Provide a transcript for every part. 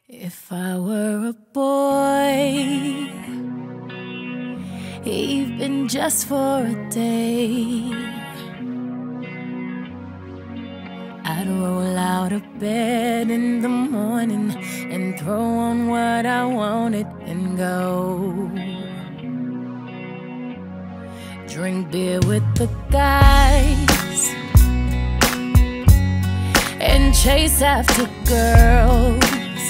If I were a boy, even just for a day, I'd roll out of bed in the morning and throw on what I wanted and go drink beer with the guys and chase after girls.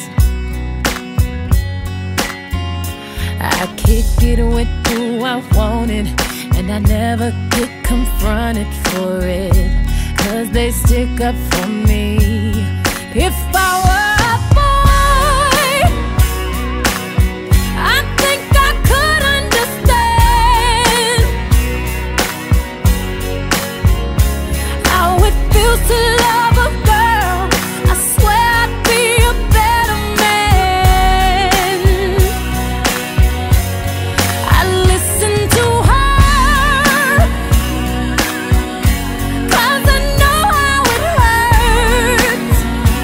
I kick it with who I wanted, and I never get confronted for it, 'cause they stick up for me. If I were a boy, I think I could understand how it feels to love a girl. I swear I'd be a better man. I listen to her, 'cause I know how it hurts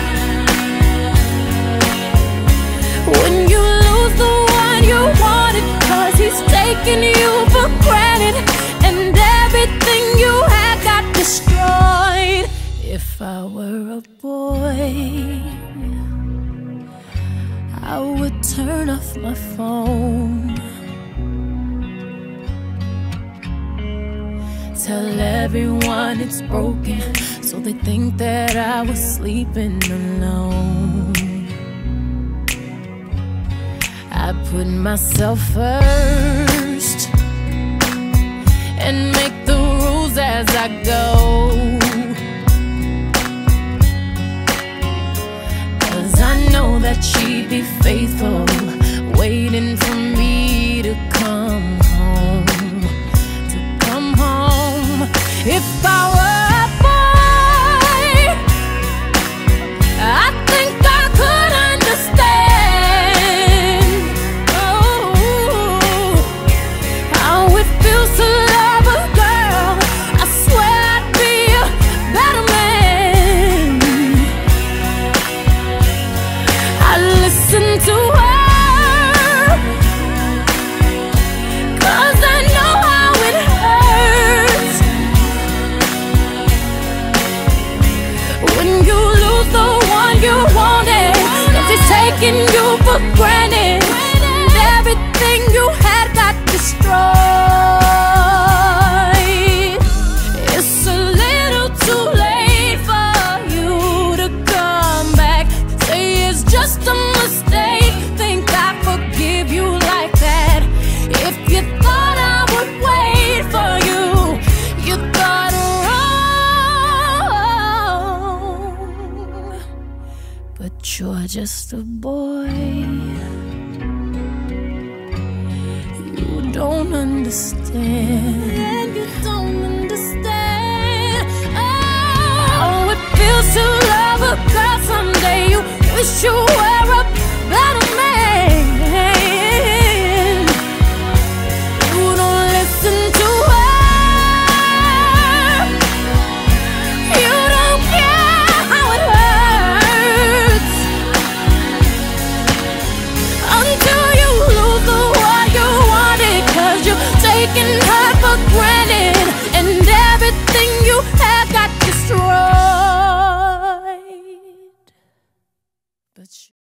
when you lose the one you wanted, 'cause he's taking you for granted and everything you had got destroyed. If I were a boy, I would turn off my phone, tell everyone it's broken, so they think that I was sleeping alone. I put myself first and make the rules as I go, 'cause I know that she'd be faithful, waiting for me to come home, to come home. If I were a boy, I think I could understand how it feels to love a girl. I swear I'd be a better man. I listen to her, 'cause I know how it hurts when you lose the one you wanted, 'cause he's taking you for granted and everything you had got destroyed. It's a little too late for you to come back, say it's just a mistake, think I forgive you like that. If you thought I would wait for you, you thought wrong. But you're just a boy, you don't understand. You don't understand how it feels to love a girl. Someday you wish you were a better man. You don't listen to her, you don't care how it hurts until you lose the one you wanted, 'cause you're taking her for granted and everything you had got destroyed. But